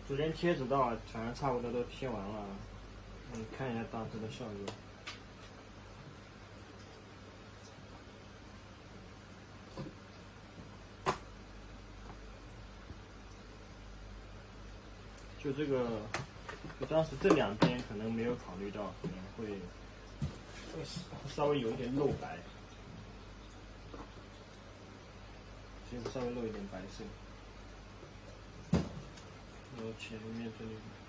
昨天贴纸到，反正差不多都贴完了，你看一下当时的效果。就这个，就当时这两边可能没有考虑到，可能会稍微有一点露白，就是稍微露一点白色。然后前面这里。